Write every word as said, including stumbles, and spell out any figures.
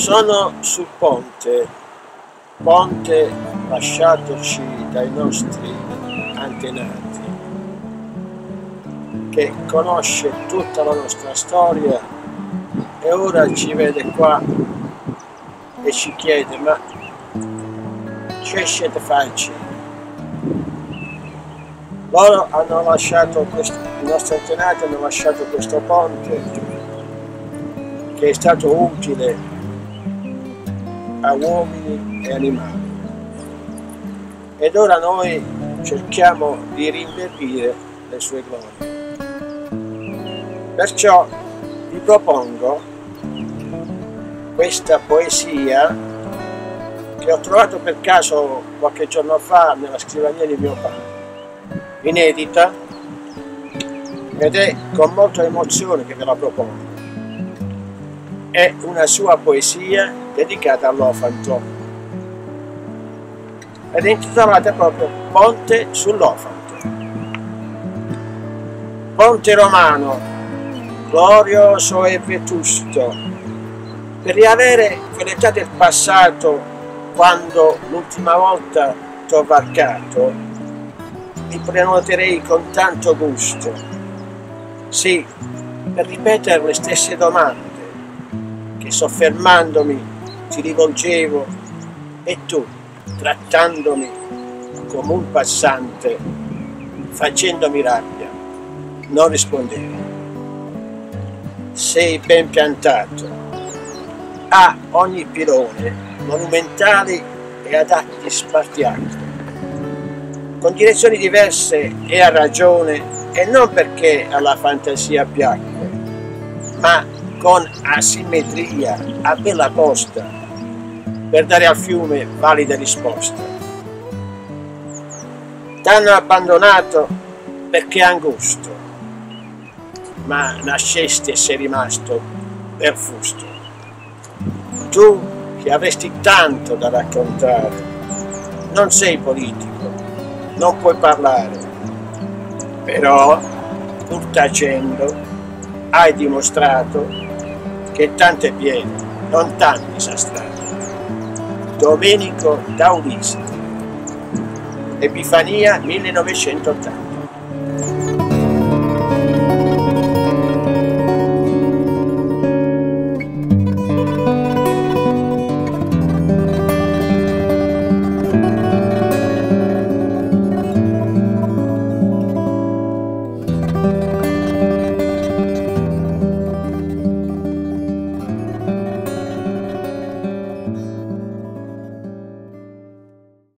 Sono sul ponte, ponte lasciatoci dai nostri antenati, che conosce tutta la nostra storia e ora ci vede qua e ci chiede: ma che siete facci? Loro hanno lasciato questo, i nostri antenati hanno lasciato questo ponte che è stato utile a uomini e animali, ed ora noi cerchiamo di rinverdire le sue glorie. Perciò vi propongo questa poesia che ho trovato per caso qualche giorno fa nella scrivania di mio padre, inedita, ed è con molta emozione che ve la propongo. È una sua poesia dedicata all'Ofanto ed è intitolata proprio Ponte sull'Ofanto. Ponte romano, glorioso e vetusto, per riavere quell'età del passato quando l'ultima volta t'ho varcato, mi prenoterei con tanto gusto, sì, per ripetere le stesse domande che soffermandomi ti rivolgevo e tu, trattandomi come un passante, facendomi rabbia, non rispondevi. Sei ben piantato, a ogni pilone, monumentali e adatti spartiacque, con direzioni diverse e a ragione, e non perché alla fantasia piacque, ma con asimmetria a bella posta, per dare al fiume valide risposte. T'hanno abbandonato perché angusto, ma nascesti e sei rimasto per fusto. Tu che avresti tanto da raccontare, non sei politico, non puoi parlare, però pur tacendo hai dimostrato che tanto è pieno, non tanto disastrato. Domenico da Ulisse, Epifania millenovecentottanta.